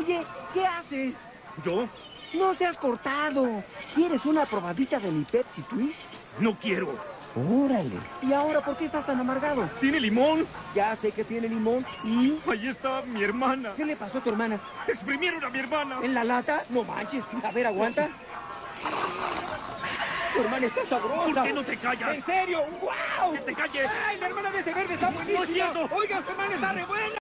Oye, ¿qué haces? ¿Yo? No seas cortado. ¿Quieres una probadita de mi Pepsi Twist? No quiero. Órale. ¿Y ahora por qué estás tan amargado? ¿Tiene limón? Ya sé que tiene limón. ¿Y Ahí está mi hermana. qué le pasó a tu hermana? Exprimieron a mi hermana. ¿En la lata? No manches. A ver, aguanta. Tu hermana está sabrosa. ¿Por qué no te callas? ¿En serio? ¡Wow! ¡Que te calles! ¡Ay, la hermana de ese verde está buenísima! ¡No es cierto! ¡Oiga, su hermana está re buena!